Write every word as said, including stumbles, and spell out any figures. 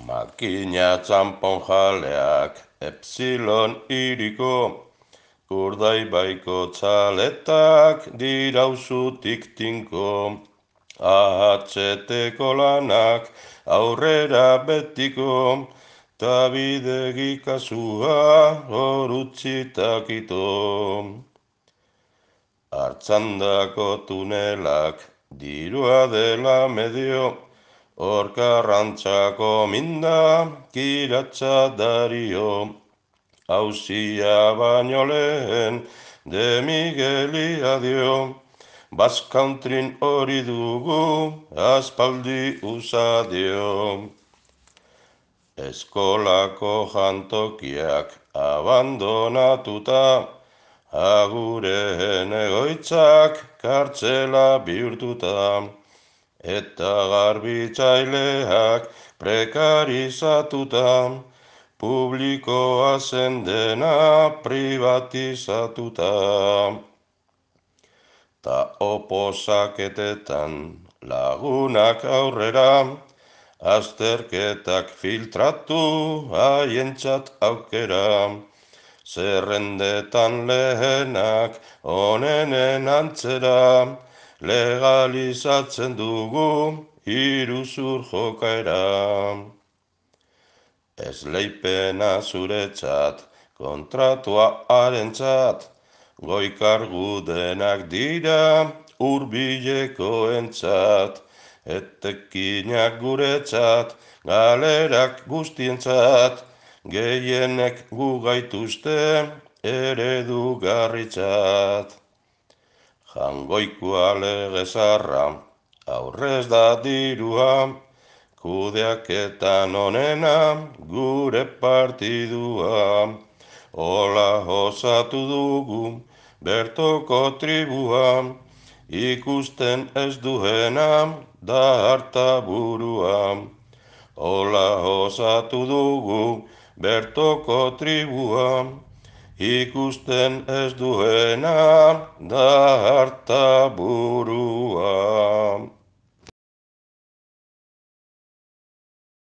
Makina txampon jaleak, epsilon iriko, urdaibaiko txaletak dirauzutik tinko. Ahatzeteko lanak aurrera betiko, ta bidegi kasua horutzitakito. Artxandako tunelak dirua dela medio, orkarrantzako minda kiratsa dario. Hauzia baino lehen de Migueli adio, Basque Countryn hori dugu aspaldi usadio. Eskolako jantokiak abandonatuta, agureen egoitzak kartzela bihurtuta, eta garbitzaileak prekarizatuta, publikoa zen dena privatizatuta. Ta oposaketetan lagunak aurrera, azterketak filtratu haientzat aukera. Zerrendetan lehenak onenen antzera, legalizatzen dugu iruzur jokaera. Esleipena zuretzat, kontratua harentzat, goikargu denak dira hurbilekoentzat, etekinak guretzat, galerak guztientzat, gehienek gu gaituzte eredugarritzat. Jangoikoa legezarra, aurrez da dirua, kudeaketan onena gure partidua. Ola osatu dugu bertoko tribua, ikusten ez duena da harta burua. Ola osatu dugu bertoko tribua, ikusten ez duena da harta burua.